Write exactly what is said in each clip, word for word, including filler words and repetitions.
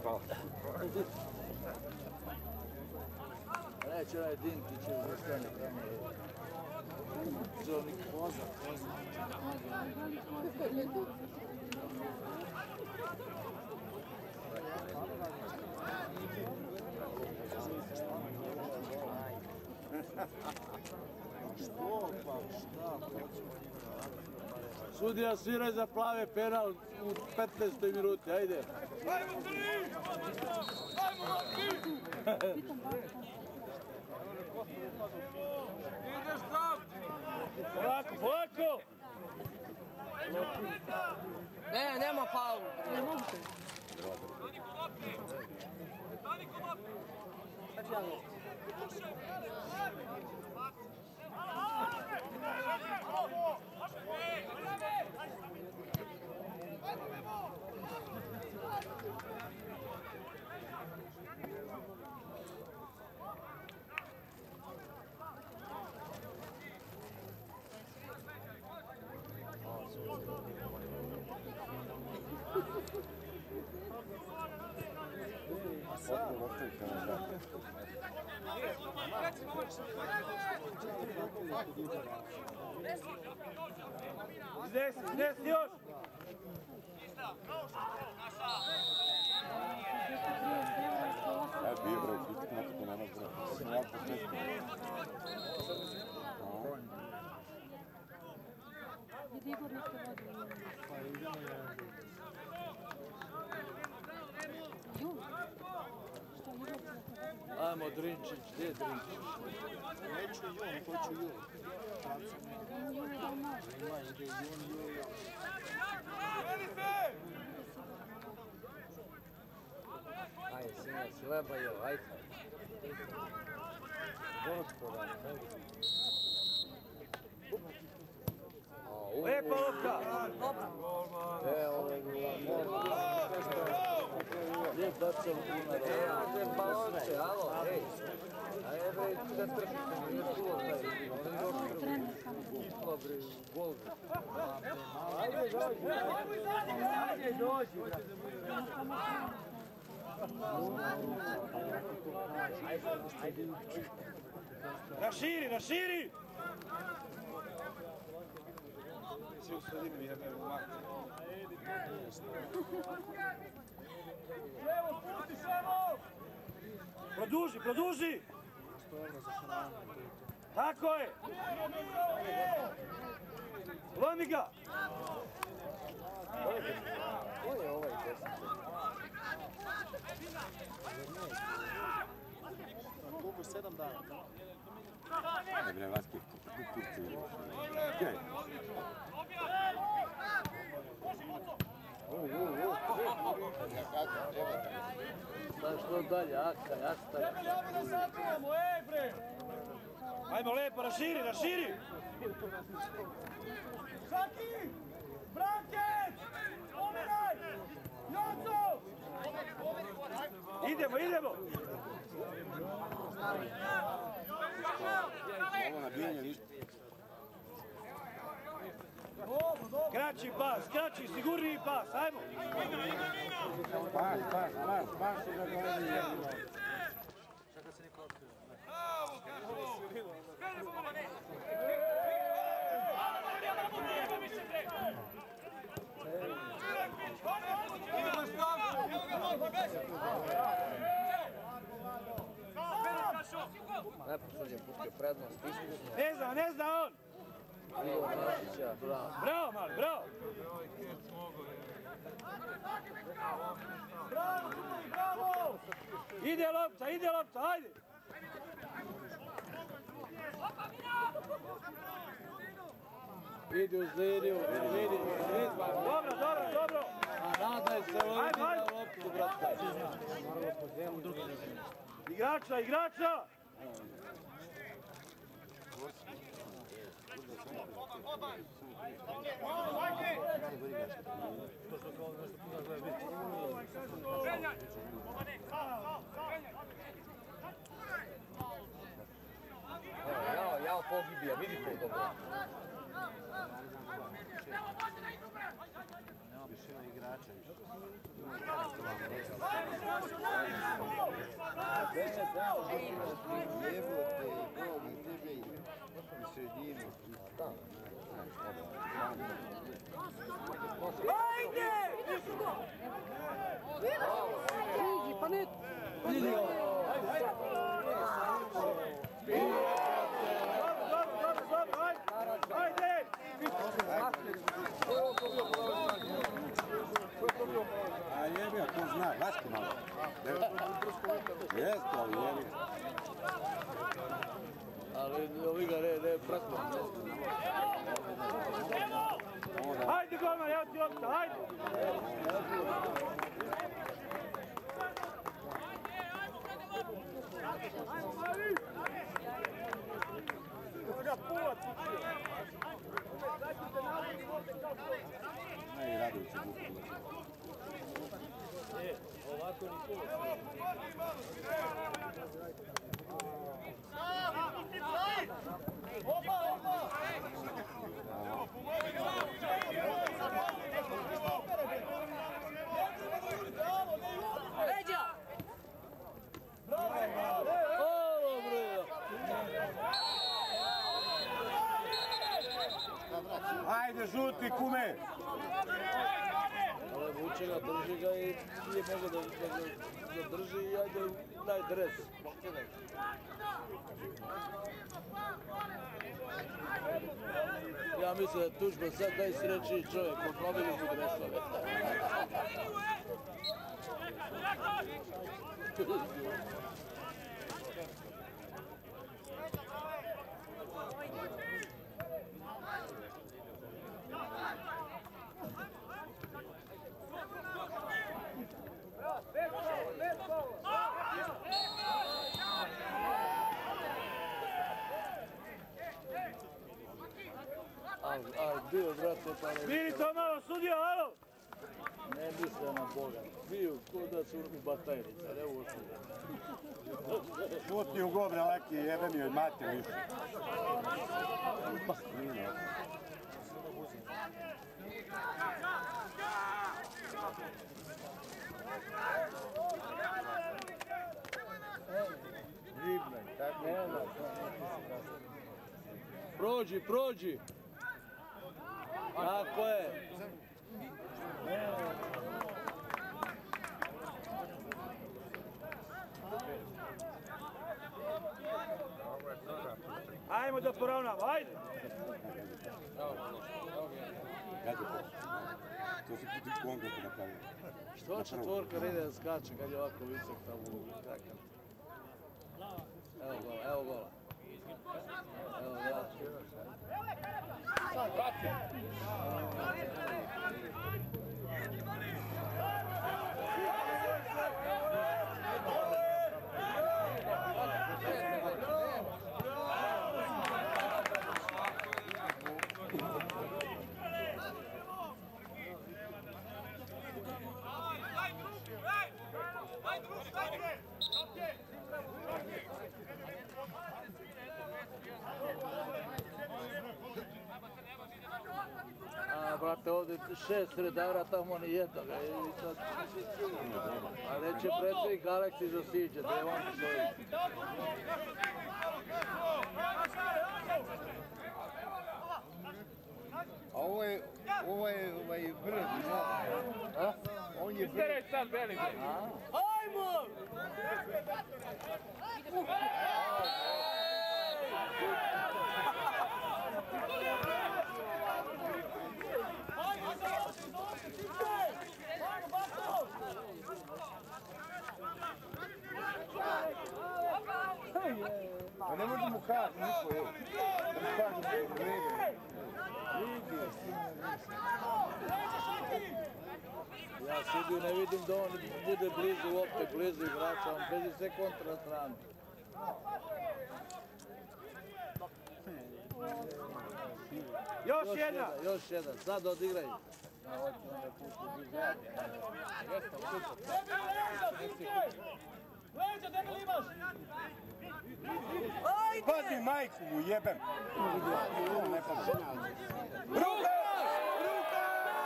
Hvala. Neće onaj Dinkić je zastavljeni tamo. Zovnik Koza, Koza. Što pa, šta hoću? Sudija sviraj za plave penal u petnaestoj minuti, ajde. Ajmo tri! Ajmo tri! Ideš tam! Polako, polako! Ne, nema faul. Ne mogu se. Dani kod lopti! Dani kod lopti! Iznesi, iznesi još! Ja bio broj, čisto nekako nema broj. Sam jako često. Vidi Igor nešto vodi. Jul? Što Igor? Ajmo Drinčić, gdje je Drinčić? Neću Jun, hoću Jul. Jul je da može. Ima, ide Jun, Jul, ja. Ajde, sinac, leba je, ajde. Gospodar, Lepa lopta! e, ovo je Lijep bacao primjer. E, ajde, balonče, alo, ej. Ajde, bre, da trpite, mi je čuo taj. Dobre, gol. Ajde, dođi. Ajde, dođi, brate. Ajde, ajde. Raširi, raširi! Svi u sredini jer ne umati. Ševo, puti, Ševo! Produži, produži! Tako je! Lomi ga! Ko je ovaj desničar? Koliko sedam dana? Ne bre, Vaski, kako kurce igraš? Gdje? Znaš što dalje, Aka, Jasta. Javi da zabijemo, ej bre! Ajmo lepo, raširi, raširi! Šaki! Brankec! Pomeraj! Joco! Idemo, idemo! Ovo nabijanje ništa. Kraći pas, kraći, sigurniji pas, ajmo! Pas, pas, pas, pas se ga dolazi jedno. Bravo, Krešo! Skreni pomoć! Lepo suđen, pustio prednost, iskusno. Ne zna, ne zna on! Igor Nasića, bravo. Bravo, Mali, bravo! Bravo, bravo! Ide lopta, ide lopta, ajde! Vidi uz liniju, vidi, vidi. Dobro, dobro, dobro! A nadaj se, vidi na loptu, brate. Igrača, igrača! Jao, jao, pogibija, vidi ko dobro. Nema više igrača više. u sredini. Ajde! Iđi, pa ne... Vidi ga! Ajde! A jebi, ko zna, Vaško malo. Jeste, ali jebi. Ali ovi ga ne, ne, pratno. Ajde, golman, evo ti lopta, ajde! Aj, Radović je buku. E, ovako ni polo. Opa, opa! Leđa! Bravo! Ovo, bre! Ajde, žuti, kume! Ale vuče ga, drži ga i nije mogo da ga drži i ajde daj dres. Ja mislim da je tužba sad najsrećniji čovjek, obnovili mu dresove. Ali, ali bio, brate, pa ne... Bili to malo sudio, alo! Ne misle na Boga. Bio, ko da su u batajnica, ne ovo sudio. Šutni u gobre, laki, jebe mi od mate više. Ribne, tako je. Prođi, prođi. Tako je. Ajmo da poravnamo, ajde! Kad je to? To su puti konkretno napravili. Što četvorka ide da skače kad je ovako visok tamo kakav? Evo gola, evo gola. Evo ja. A, brate, ovdje šest redara, tamo ni jednoga. A neće predsjednik Aleksi zasiđe, da je on stoji. A ovo je, ovo je ovaj brd, A? on je brd. Tereć sad veliki! Ajmo! A ne može mu kaži, niko je. Da mu kaži da je vrede. Ja sjedim, ne vidim da on bude blizu lopte, blizu igrača, on beži sve kontra stranu. Još jedna! Još jedan, sad odigraj. Pazi majku mu jebem. Ruka! Ruka!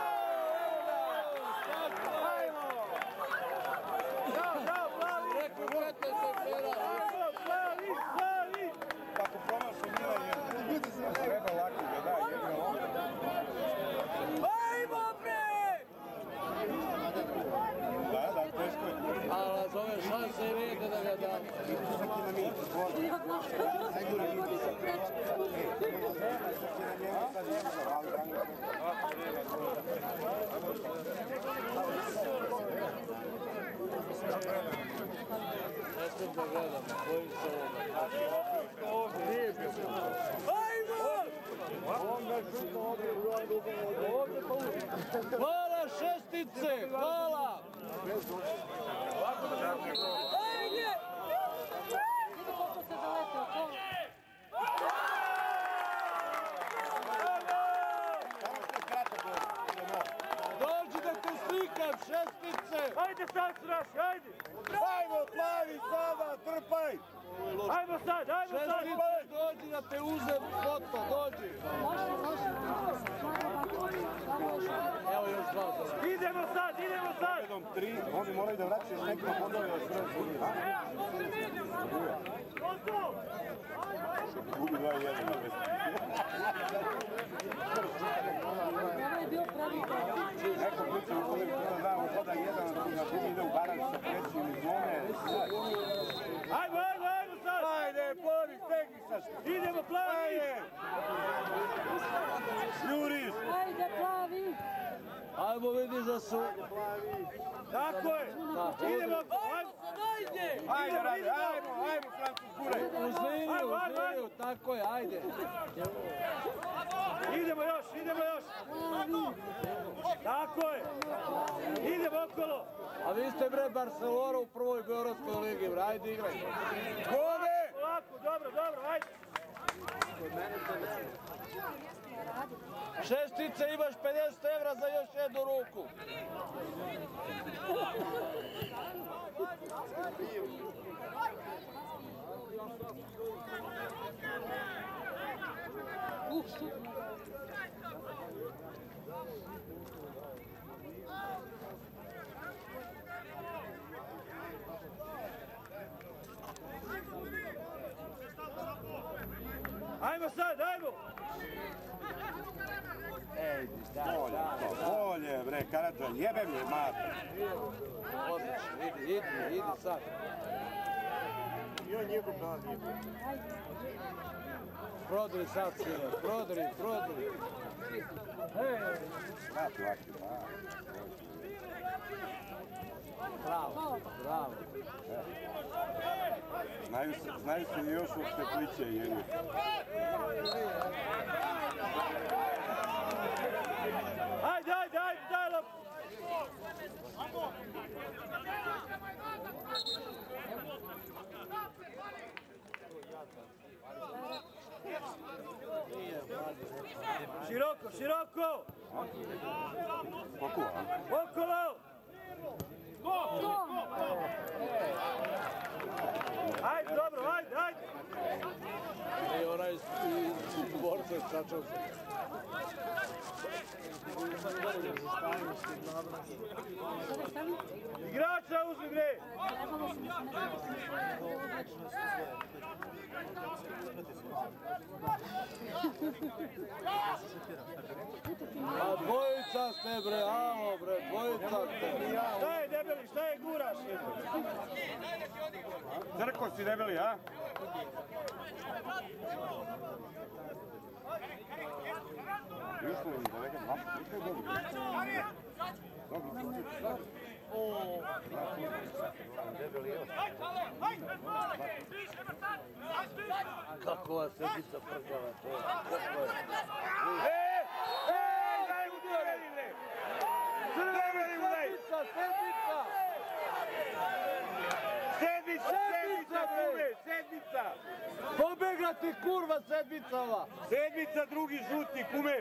Ajmo! Bravo, bravo, plavi! Rekao petnaest sekera. Plavi, plavi! Kako promašao Mila je. Ne smijem da gledam, bojim se ovoga. Hvala šestice, hvala! Ajde! Vidi koliko se zaletio, to. Dođi da te slikam, šestice! Ajde sad sraši, ajde! Ajmo, plavi, sada, trpaj! Ajmo sad, ajmo sad! Šestice, dođi da te uzem foto, dođi! Može, može. Evo još dva za Idemo sad, idemo sad! Jednom tri, oni moraju da vraćaju s nekim fondove od sve drugi. Gubi dva i jedan na pesu. Ovo je bio pravi gol. Neko kuće u kojem kada znamo hoda jedan na drugi ide u baran sa prećim iz zone. Ajmo, ajmo, ajmo sad! Ajde, Boris, stegni sa što. Idemo plavi! Ajde! Juriš! Ajde, plavi. Ajmo vidiš da su... Tako je! Idemo! Ajde! Ajde, rade, ajmo, ajmo, Francus, guraj! Uz liniju, uz liniju, tako je, ajde! Idemo još, idemo još! Tako je! Idemo okolo! A vi ste bre Barcelona u prvoj Beogradskoj ligi, bre, ajde igraj! Gole! Ovako, dobro, dobro, ajde! Šestice, imaš pedeset evra za još jednu ruku! Uh, super. Ajmo sad, ajmo! Bolje, bolje, bre, Karadža, jebem je, mate! Odlično, idi, idi, idi sad! I on njegov dan je. Prodri sad, sine, prodri, prodri! Vrati, vrati, Bravo, bravo! Znaju se, znaju se još uopšte pliće, jeli. Ajde, ajde, ajde, daj lop! Široko, široko! Pokuva, Okolo! Ajde, dobro, ajde, ajde! I onaj iz borca čačao se. Igrača uzmi, bre! A dvojica ste bre, alo bre, dvojica ste. Šta je debeli, šta je guraš? Crko si debeli, a? Išlo im da neka dva puta je dobro. Kakova sedica prkava, to je. Ej, ej, daj mu crveni, bre! Crveni mu daj! Sedica, sedica! Sedmica, sedmica, kume, sedmica! Pobegla ti kurva sedmicava! Sedmica, drugi žuti, kume!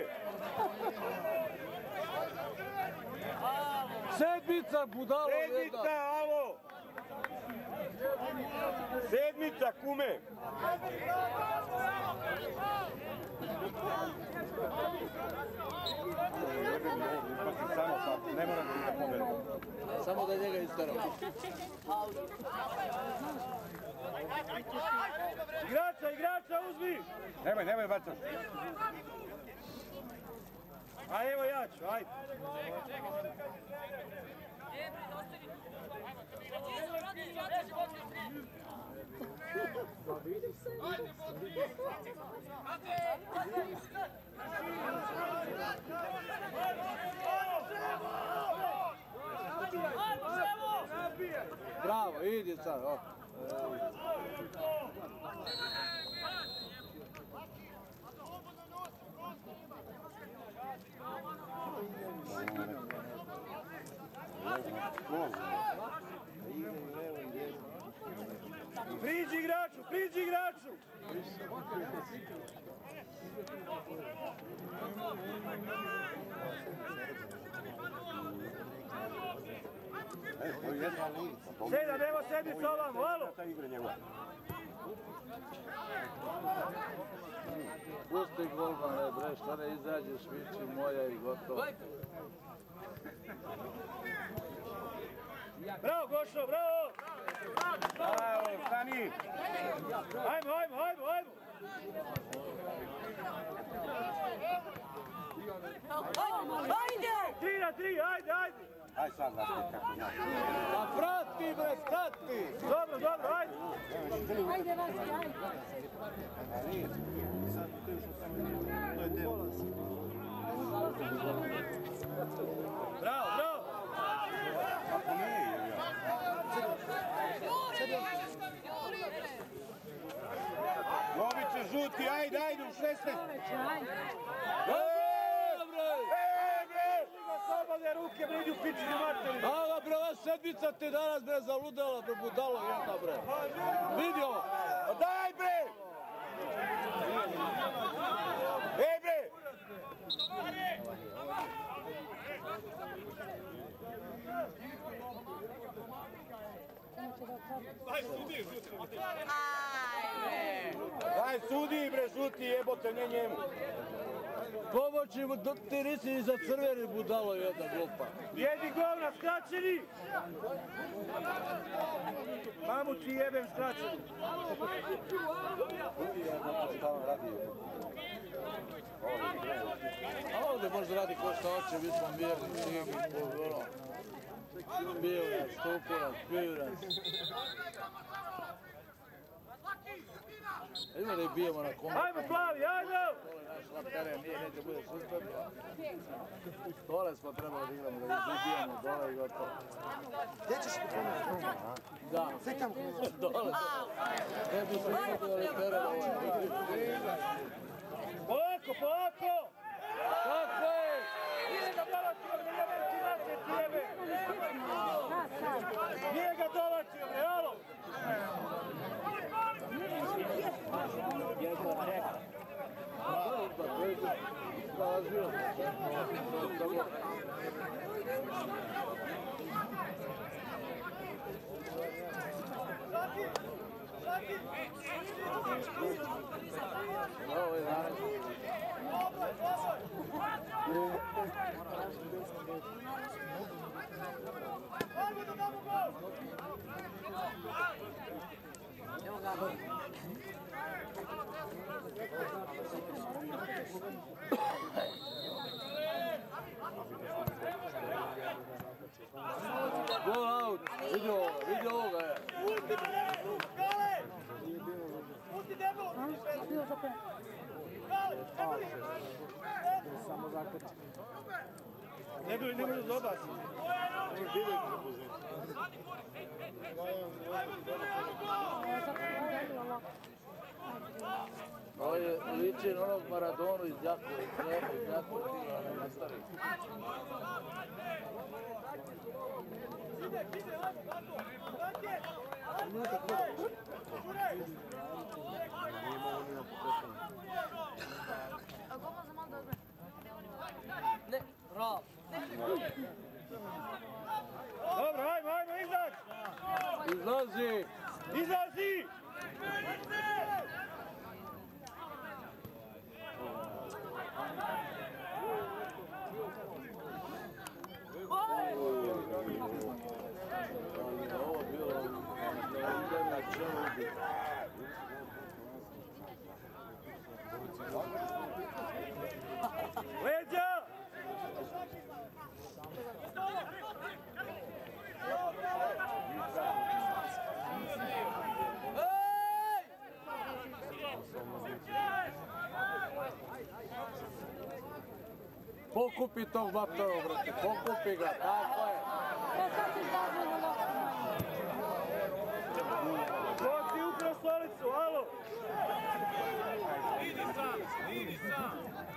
Sedmica, budalo jedna! Sedmica, alo! Sedmica, kume! Samo sad, ne moram da ide pobeda. Samo da njega isteramo. Igrača, igrača, uzmi! Nemoj, nemoj bacaš. A evo ja ću, ajde. Ajmo, Bravo, idi sad, o. Priđi igraču, priđi igraču! Seda, nema sedmica ovamo, alo! Pusti golmane, bre, što ne izađeš, viči moja i gotovo. Bravo, Gošo, bravo! Bravo, stani! Ajmo, ajmo, ajmo, ajmo! Ajde! Tri na tri, ajde, ajde! Aj sad, znaš kako znaš. Pa prati, bre, prati! Dobro, dobro, ajde! Ajde, Vasi, ajde! Bravo, bravo! Ako nije, Joviće, žuti, ajde, ajde, u šesnaest. Ajde! Dobro! E, bre! Slobodne ruke, bre, idi u pičinu materinu! Ava, bre, ova sedmica ti danas, bre, zaludala, bre, budalo jedna, bre. Vidio? A daj, bre! Ej, bre! Daj, sudi, bre, žuti, jebote, ne njemu. Pomoći mu, ti nisi i za crveni budalo jedna glupa. Jedi govna, skraćeni! Mamu ti jebem skraćeni. A ovdje možda radi ko što hoće, mi smo mirni, svi ono. Bio nas, stupu nas, piju nas. Ima da ih bijemo na komu. Ajmo, Plavi, ajmo! Dole naš lapteren nije, neće bude sustavno. Dole smo trebali da igramo, da ih bijemo dole i gotovo. Gdje ćeš ti pomoći? Da. Sve tamo. Dole. Ne bi se izgledali teren ovaj. Polako, polako! Tako je! Nije ga dolatio, bre, jebem ti naše ti jebe! Nije ga dolatio, bre, alo! Ovo je danas. Go out! Vidi ovoga, vidi ovoga je. Pusti me, Gale! Pusti debelo! Bio za pen. Gale, debeli! Samo zakrči. Ne bi, ne može da obaci. Ovo je liči na onog Maradonu iz Jakova, iz Jakova, ne nastavi. Ide, ide, ajmo, tako! Danke! Ne, Rob. Dobro, ajmo, ajmo, izlaz! Izlazi! Izlazi! Ovo je bilo na čemu bi. Leđa! Ej! Pokupi tog Baptara, brate, pokupi ga, tako je. E, sad ćeš davno na loptu. Ko ti ukrao stolicu, alo? Idi sam, idi sam.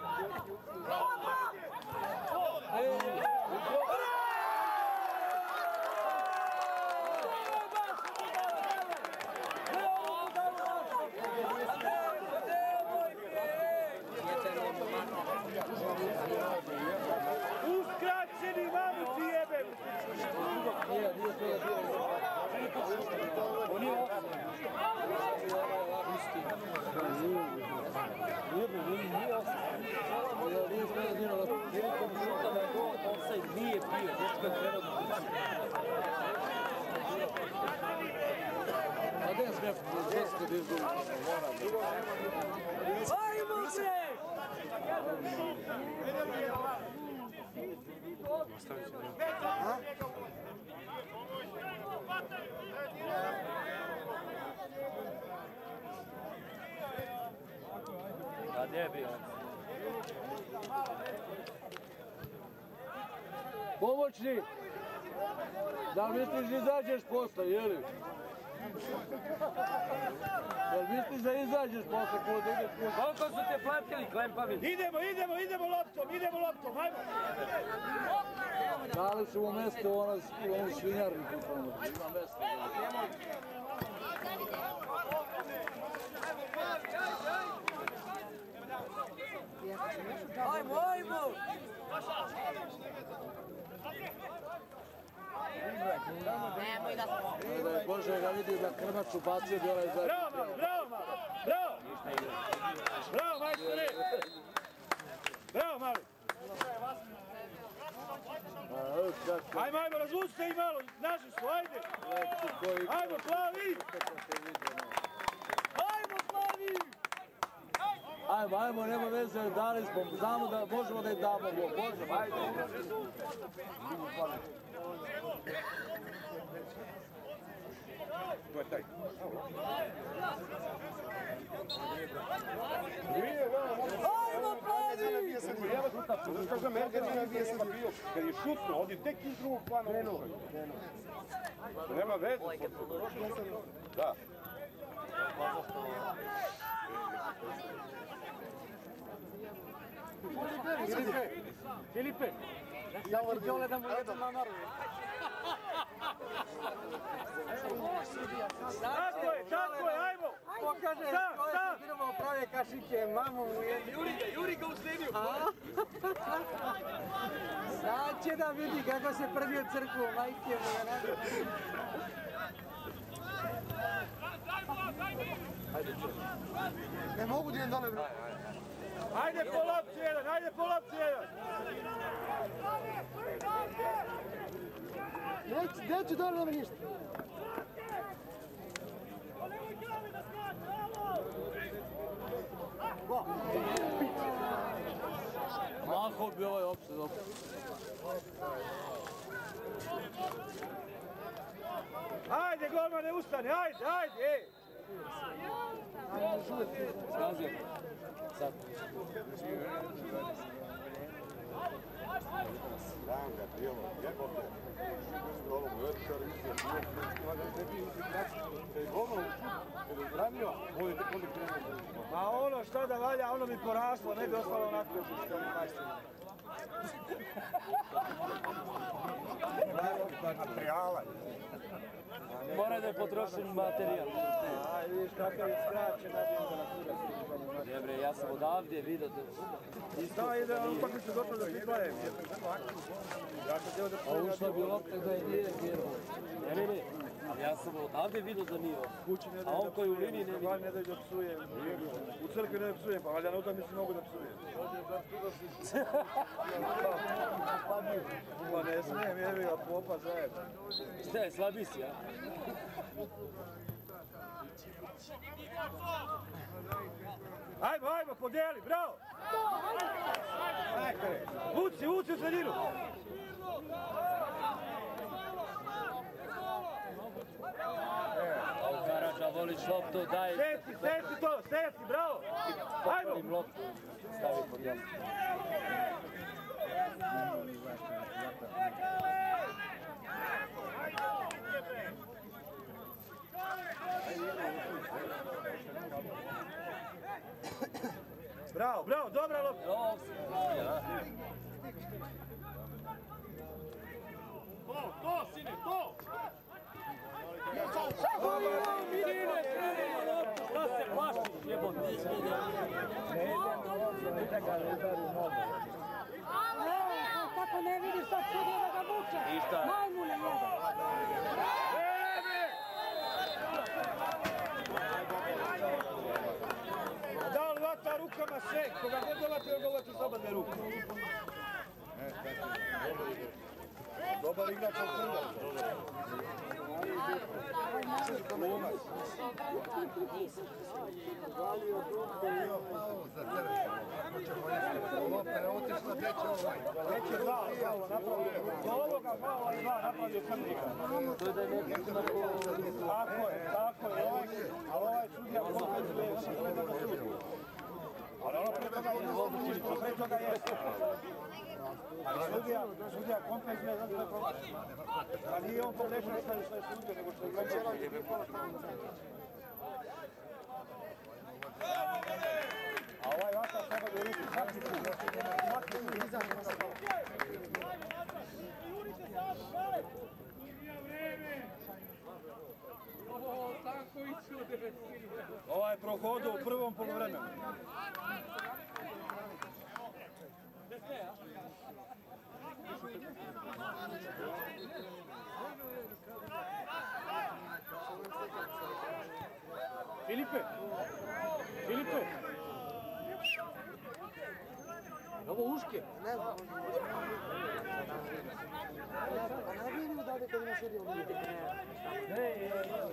Uskraćeni mamu ti jebem! Nije, nije to da bio. On je ovo. Nije bio, nije ovo. Nije sve da dino da prilikom šuta da je gol offside nije bio, dečko je krenuo da puši. A gdje je sve desko da izgubi? Ajmo se! A gdje je bio? Pomoćni! Da li misliš da izađeš posle, jeli? Jel misliš da izađeš posle kod ideš posle? Koliko su te platili, klempavi? Idemo, idemo, idemo loptom, idemo loptom, ajmo! Dali su mu mesto u onu svinjarniku. Ima mesto. Ajmo, ajmo! Nemoj da smo. Da je Bože ga vidio da krmaču bacio bi onaj zadnji. Bravo, malo, bravo, malo, bravo! Bravo, majstore! Bravo, mali! Ajmo, ajmo, razvucite i malo, naši su, ajde! Ajmo, plavi! Ajmo, plavi! Ajmo, ajmo, nema veze, dali smo, znamo da možemo da im damo gol, možemo, ajde. To je taj. Ajmo, plavi! Što za Merger nije bio sam bio, kad je šutno, ovdje tek iz drugog plana ušao. Nema veze. Da. Filipe, Filipe, ja ti gledam u jednom mamaru. Tako je, tako je, ajmo! Pokaže koje se firmo prave kašike, mamu u jednu. Juri ga, Juri ga u srednju. Sad će da vidi kako se prvi od crkvu, majke mu je nadu. Ne mogu da idem dole, bro. Ajde po lopci jedan, ajde po lopci jedan! Neću dole, nema ništa. Maho bi ovaj opšte dobro. Ajde, golmane, ustane, ajde, ajde, ej! Skazio. Sad. Sram ga, bijelo, jebote. Stolom, večer, više, kad je golman kad je zranio, on je tek onda krenuo. A ono što da valja, ono mi poraslo, ne bi ostalo onako što mi majstori. Materijala. Mora da je potrošen materijal. Aj, vidiš kakav je skraćen, nabijem ga na kurac. Ne bre, ja sam odavdje vidio da... Da, ide, ipak mi se došlo da svi gledaju. Ja sam htio da A ušla bi lopta da je nije vjerovo. Ne, ne, ne. Ja sam odavdje vidio da nije ovo. Kući ne A daju on da koji u psuje, liniji ne vidi. ne daju da psuje. U crkvi ne da psuje, pa valjda na utakmici mogu da psuje. Pa ne smijem, jevi ga popa zajedno. Šta je, slabi si, ja? Ajmo, ajmo, podijeli, bravo! Vuci, vuci u sredinu! Karadža, voliš loptu, daj. Seci, seci to, seci, bravo! Ajmo! Popalim loptu, stavi pod jasno. Bravo, bravo, dobra lopta. To, to, sine, to! Mirine, krenimo loptu, da se plašiš, jebote. Kako ne vidiš sad sudije da ga muče? Majmune jedan. Da li vata rukama sve, koga god dolati, joj govati s oba dve ruke. Dobar igrač od prva. Neće dva, pravo napravio. Do ovoga prava i dva napravio Krndiga. Tako je, tako je. Ali ovaj sudija kompenzuje, ono što je da ga sudi. Ali ono pre toga je, pre toga je. Ali sudija, sudija kompenzuje, zato je problem. Pa nije on pogrešan što je sudio, nego što je gledao. A ovaj vata treba da ruku, svaki put. Svaki put iza nas. Ovaj je prohodio u prvom poluvremenu. Filipe! Filipe! Ovo uške? Ne znam. Pa ne vidim da bi kad ima serio vidjeti. Ne,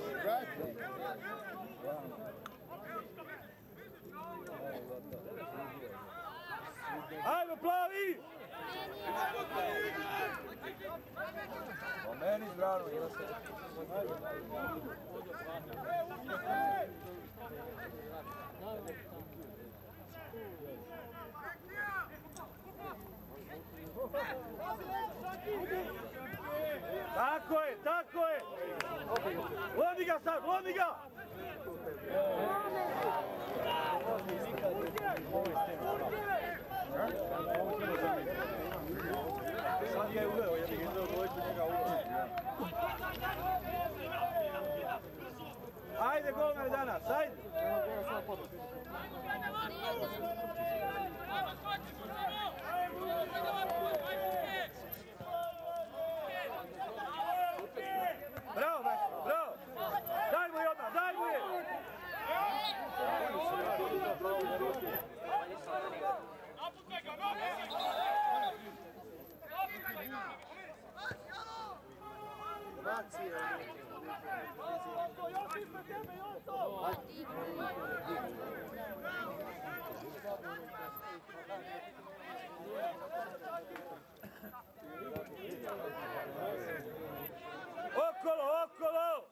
Ajmo plavi! Po meni zbrano, ima se. Tako je, tako je! Lodi ga sad, lodi ga! Sad ga je uveo, jer je uveo dvojku njega uveo. Ajde golman danas, ajde! Bravo, Maestro, bravo! Daj mu je odmah, daj mu je! Napucaj ga, napucaj ga! Još ispred tebe, Jonto! Okolo, okolo!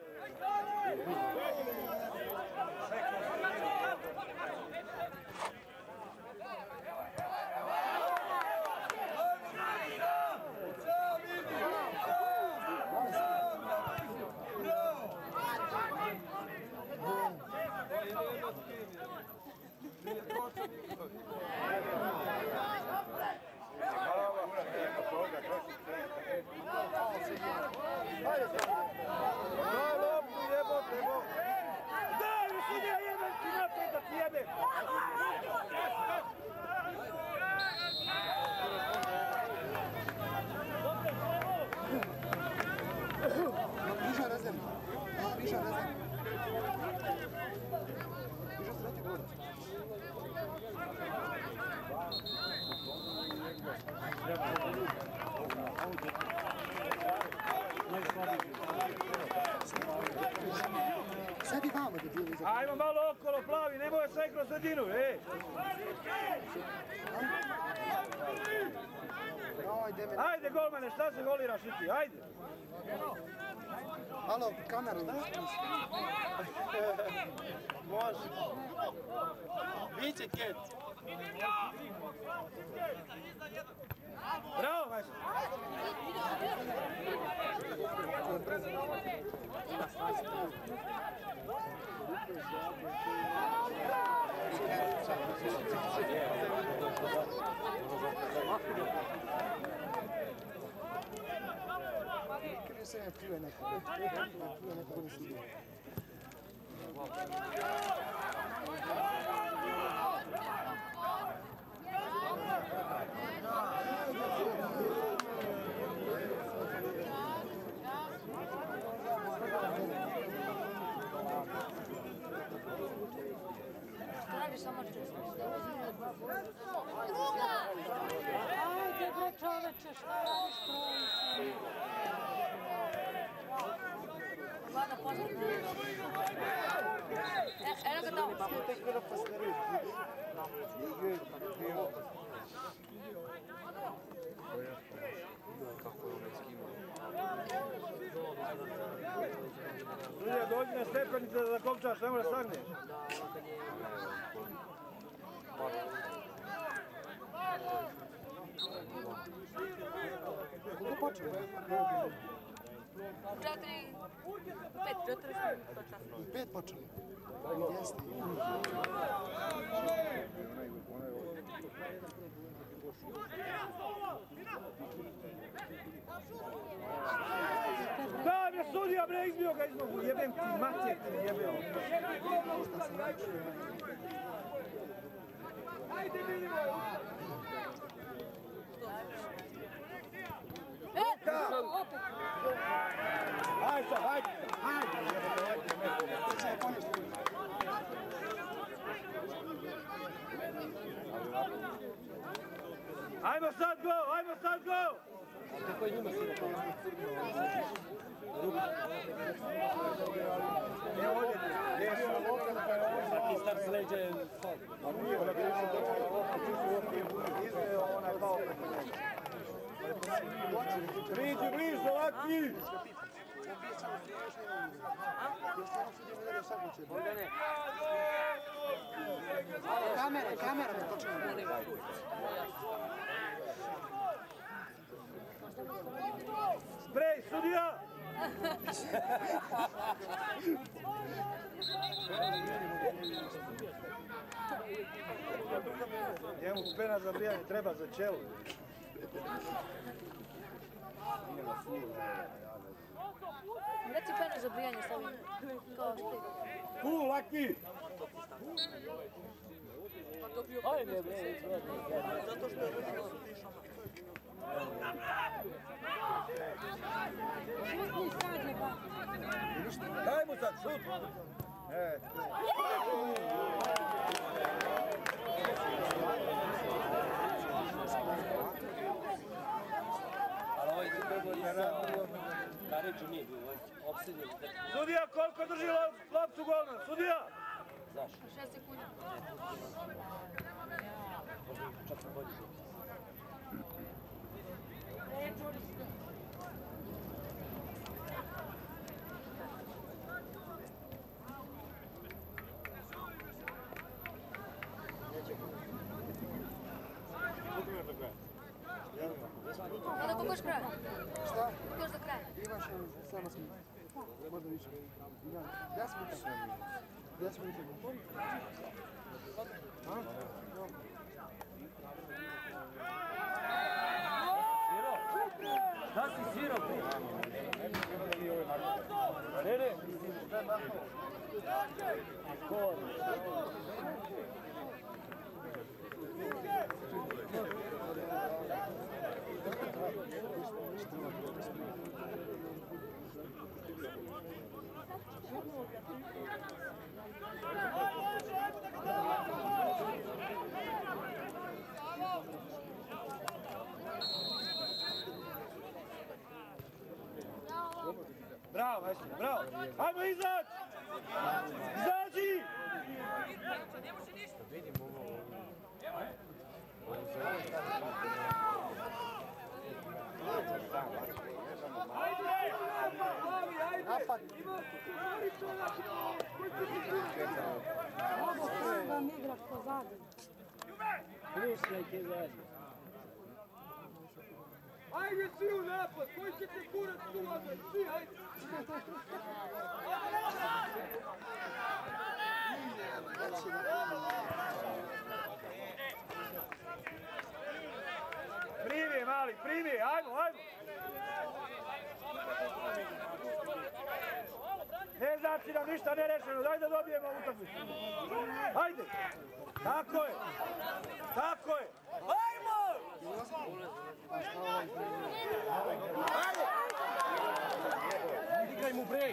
Daj, sudija, jedan ti napred da ti jebe! Bliža rezerv. Bliža rezerv. Bliža sreti gore. Sedi vamo da dio iza. Ajmo malo okolo, plavi, nemoj sve kroz sredinu, ej! Ajde golmane, šta se goliraš i ti, ajde! Alo, kameru. Može. Biće ket. Bravo, Vajsa! Kada se ne pljuje nekako, ne pljuje nekako ne sliđe. Ajde bre čoveče, šta radiš trojice? Vlada, pozdravno. Eno ga tamo. Ljudje, dođi na stepenice da zakopčaš, ne mora sagneš. Kako počeo? Četiri, pet, četiri, I pet počeli. Jeste. Da, bre, sudija, bre, izbio ga iz nogu, jebem ti, mater ti jebeo. Ajde, vidimo! Opet. Ajde sad, ajde! Ajmo sad go, ajmo sad go! Kako je njima sila to? Ne ovdje, gdje je svaki star sleđa je fal. A nije, ona gdje se dođe, izveo ona kao... Priđi blizu, laki! Kamere, kamere me počeo. Sprej, sudija! Njemu pena za brijanje treba za čelu. Reci pena za brijanje s ovim, kao što Tu, laki! Ajde, bre, zato što je ružilo. Šutni sad je ba. Daj mu sad, šut! E. ali ovaj se trebao i sa Kariću nije bio, opsednjen. Sudija, koliko drži lopcu golman? Sudija! Zašto? Šest sekundi. Možda čak na bolji. Onda kokoš kraj? Šta? Kokoš do kraja? Imaš samo smita. Možda više. deset minuta. deset minuta. Da si svirao, bre? Ne, ne. Skoro. Bravo, Vajsa, bravo! Ajmo izać! Izađi! Ne može ništa. Vidim ovo. Napad! Mogu sam vam igrat pozadnje. Plus neke zajedno. Ajde svi u napad, koji ćete kurac tu odmah, svi, ajde. Primi, mali, primi, ajmo, ajmo. Ne znači nam ništa nerešeno, daj da dobijemo utakmicu. Ajde, tako je, tako je. Ajmo! Ajde! Igraj mu brej!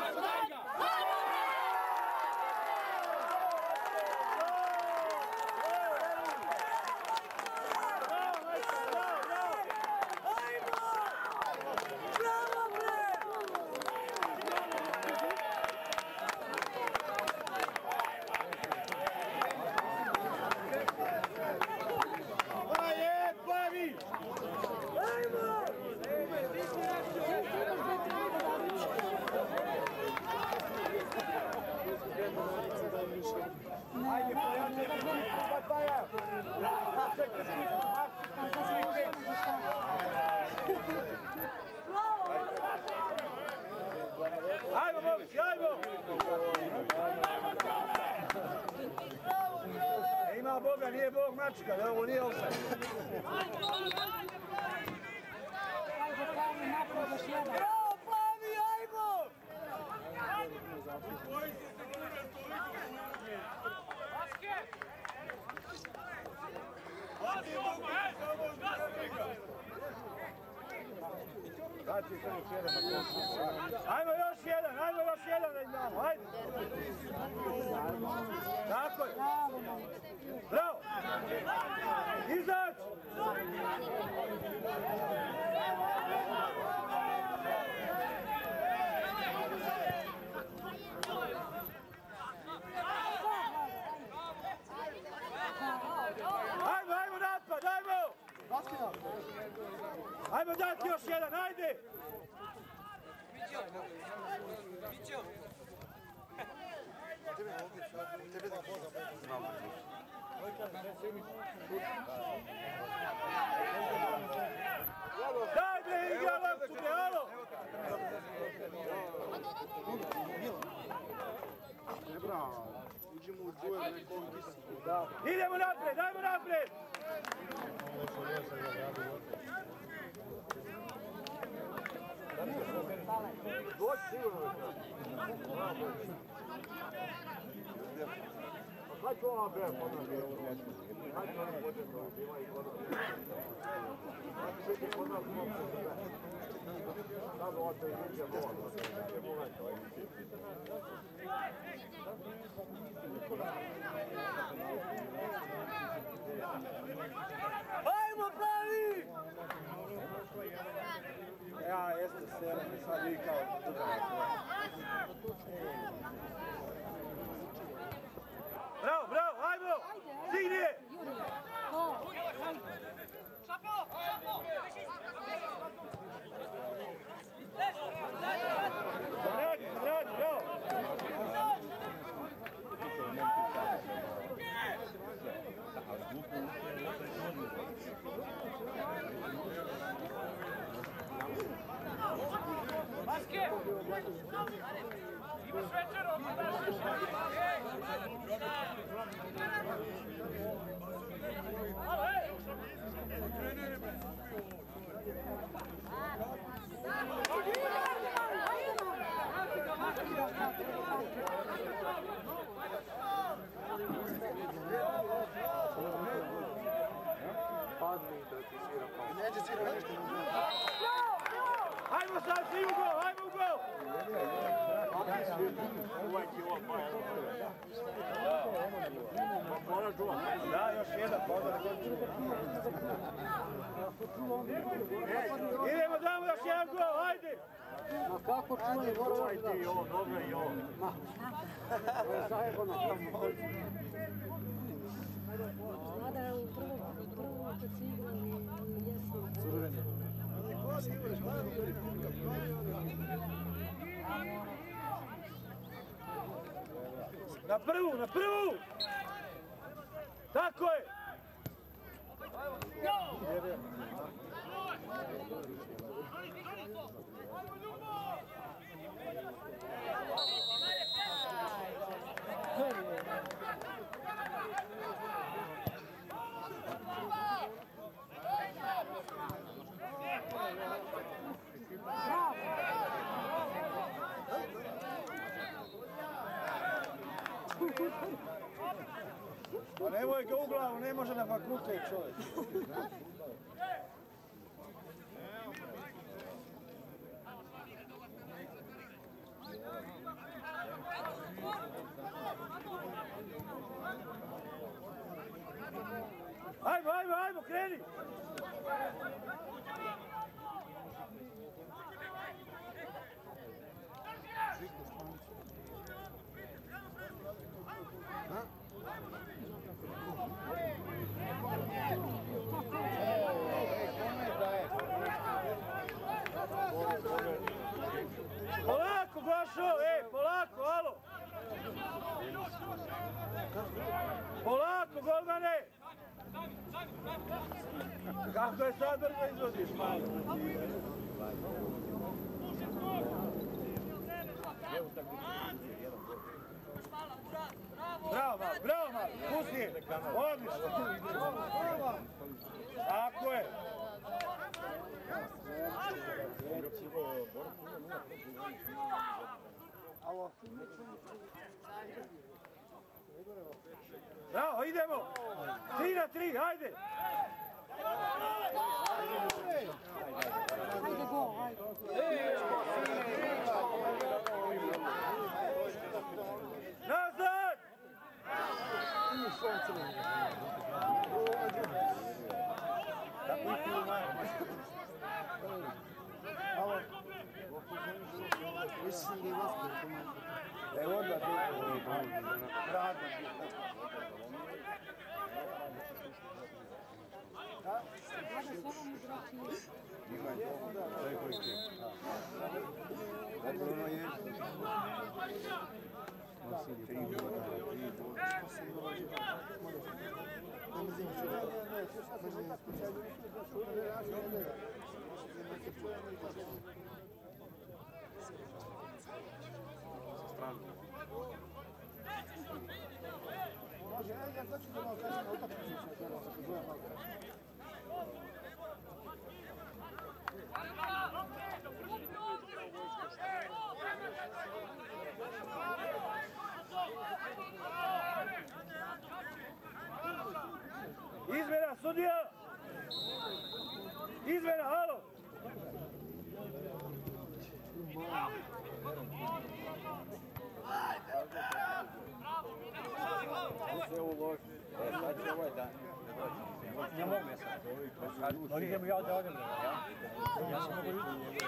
Ajmo, momci, ajmo! E, ima Boga, nije Bog mačka, da ovo nije offside. Bravo, Plavi, ajmo! Ajmo još jedan, ajmo još jedan da im damo, ajde! Tako je! Bravo! Izaći! Ajmo, ajmo napad, ajmo! Ajmo dati još jedan, ajde! Daj bre, igra loptu, alo! Idemo napred, ajmo napred! Doći sigurno. Kaj ću ova bre, podna bi ovo neću. Kaj ću ona početi ovo bila i podna. Kaj ću biti podna kuma se sve. Sad ovo te izviđe vola. Ajmo pravi! Ja, jeste se, sad i kao bravo, bravo, ajmo! Stigne! Šapo! Šapo! Radi, radi, bravo! Baske! Imaš večer, ogledaš! Alo, ej! Neće svira nešto. Ajmo sad svi u gol, ajmo u gol! Da, još jedan. Idemo, damo još jedan gol, ajde! Ma kako čuvanje, mora ovaj da. I ovo, dobro i ovo. Zajedno tamo. Znada je u prvom kad si igrali jesu. Crveni. Na prvu, na prvu! Tako je! Pa nemoj ga u glavu, ne može na fakultet čovjek. Ajmo, ajmo, ajmo, kreni! Polako, Gošo, ej, polako, alo! Polako, golmane! Kako je sad brzo izvodiš, malo? Bravo, malo, bravo, malo, pusti je, odlično. Tako je. Bravo, idemo! Tri na tri, hajde! Hajde gol, hajde. Nazad! Mislim da je vas Evo da tu rado. Dobro ono je. Može, ja sad ću da malo kažem na utakmicu. Izmjena, sudija! Izmjena, halo! Sve uloži. E, sad će ovaj dan. Ne mogu ja sad. Oni idemo ja da odem. Ja sam mogu ići.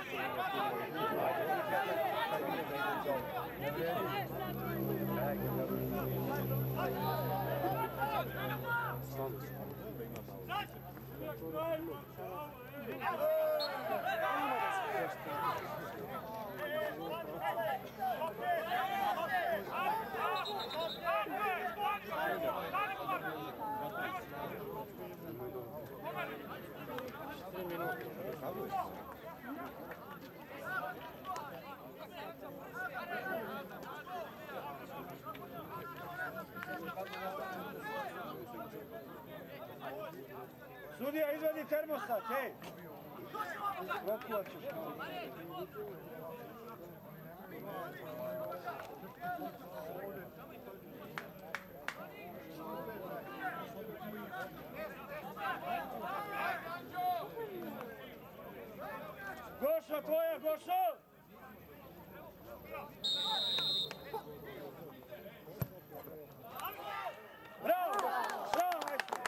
Sudija, izvadi termostat, ej! Rokovat ćeš. Gošo, tvoja, Gošo! Bravo! Bravo,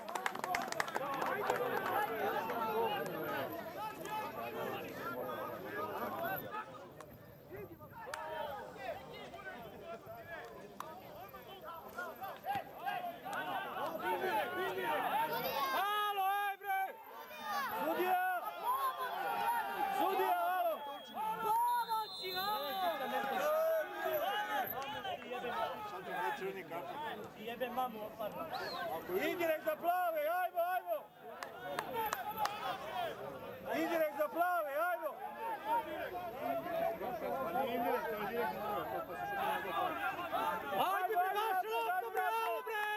halo, ej bre! Sudija! Sudija, halo! Pomoći, halo! Jebe mamu, opadno. Indirekt za plave, ajmo, ajmo! Indirekt za plavi, ajmo! Ajde bre, vaš loptu bre, ajmo bre!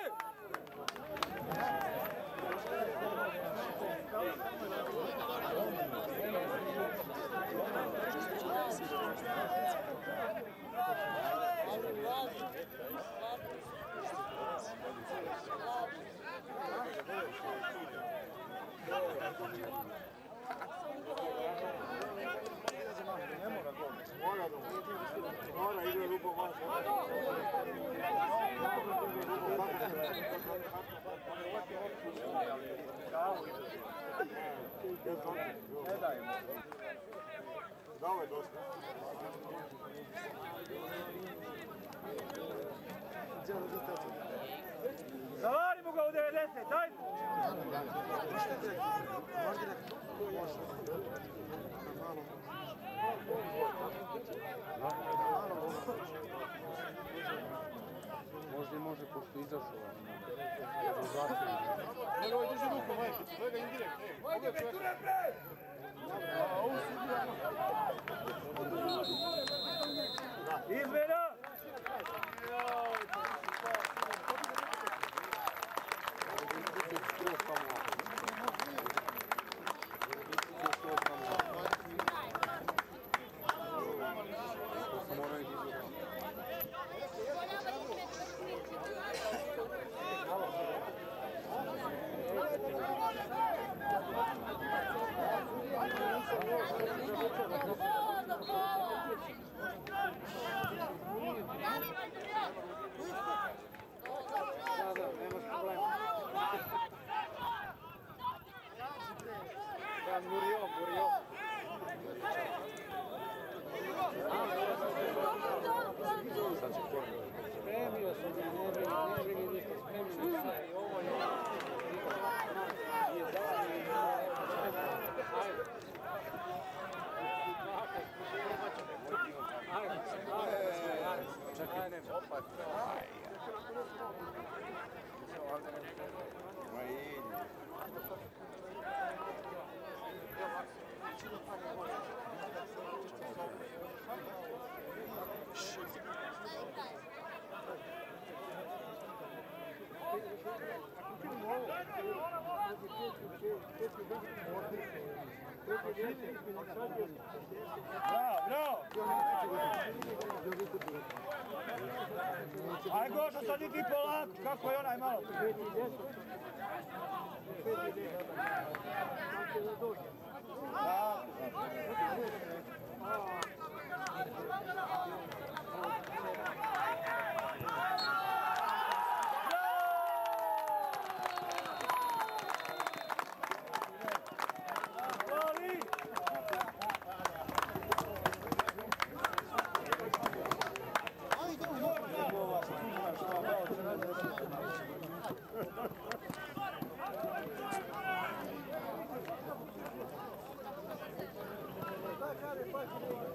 Mora igra Lupo vas. Ne dajemo. Dao je dosta. Zavarimo ga u devedeset, dajmo! Možda i može, pošto izašao. Ovo drži ruku, majke, to je ga indirekt. Ajde, bre, ture, bre! Izmena! Murio, Murio. Sad će korno. Spremio sam ga, ne brigi, ne brigi ništa, spremio sam i ovo je... Nije dao i... Ajde. Ajde, ajde, ajde. Čekaj, ne, opat. Bravo, bravo! Aj Goša, sad idi polako, kako je onaj malo? Daj,